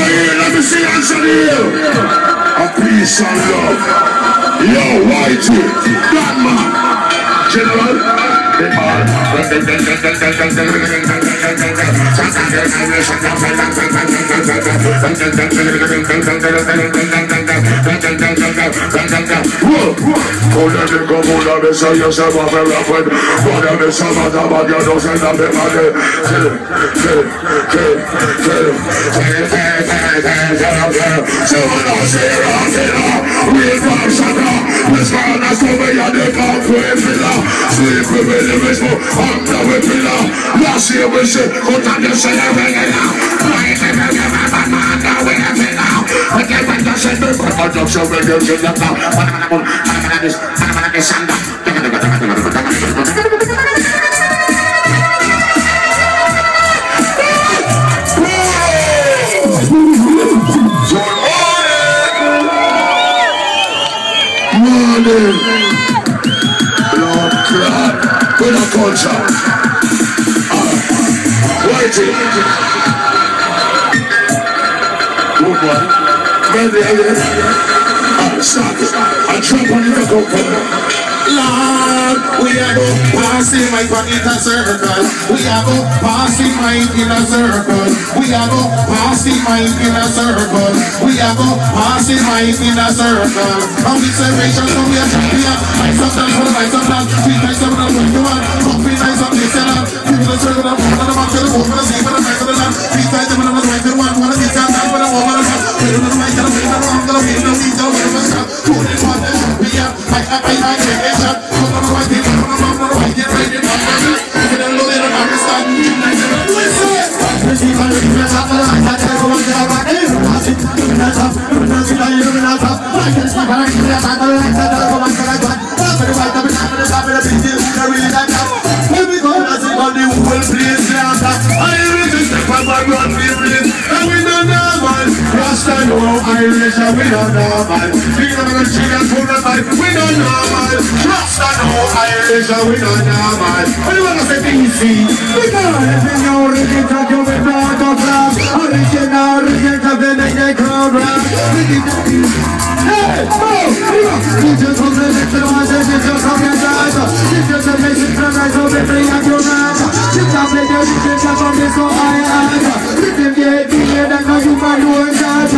Let me see hands on here. A peace and love. Yo, Whitey, Gunman, General, the man. Last year we said, what time you say everything now? Why is it that you have a man that we have it now? I can't wait to say this, but I'm just so ready to see that now. Morning, Lord God, with a culture. Waiting. Good one. Ready. Stop it. I jump on the go. Lord, we are go passing my pocket a circle. We are go passing my in a circle. We are go passing my in a circle. We are go passing my in a circle. And we say Rachel, so we are champion. I sometimes for my sometimes. We like sometimes when you want. Coffee nice on this and people are circle up. One of the man to the woman, the same for the night of the land. We fight them and I'm like the one of these guys for the woman. We don't know my kind of way. I'm gonna be no need to win a shot. Two in one, we are. I take a shot. Irish and we don't normal. We don't know she can pull the mic. We don't normal. Trust and no Irish and we don't normal. What do you want to say PC? We don't have any original to be brought of love. Original to be the crowd rap. Hey, you just want to listen to us and you just come and dance. You just a message from us over free and you're not. You can't make a decision from this so I am. You can get me here and now you might do a dance.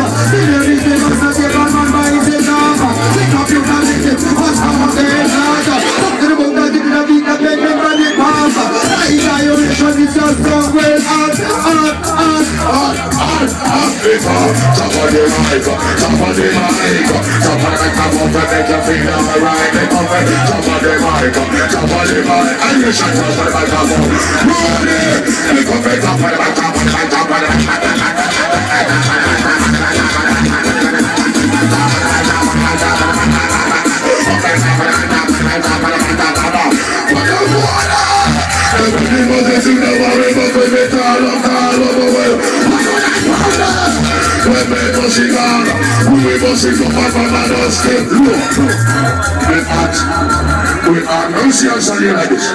Let me see how somebody like this.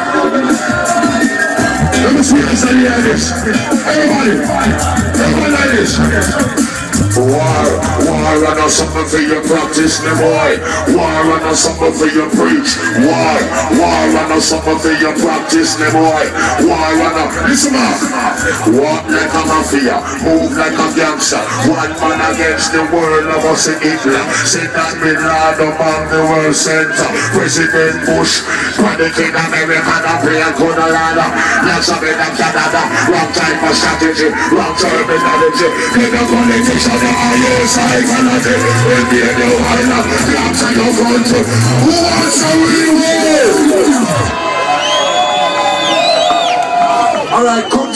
Let me see how somebody like this. Everybody like this. War and a something for your practice, me boy. War and a something for your preach. War and a something for your practice, me boy. War and a, listen up. Walk like a mafia, move like a gangster. One man against the world of us in England. Say that Bin Laden among the world center. President Bush, Chronic in America, the play a good ladder. Lots of it in Canada, wrong time for strategy, wrong terminology. Give the politician the highest psychology. We'll be in the island, blacks in your country. Who wants a real war? Alright, come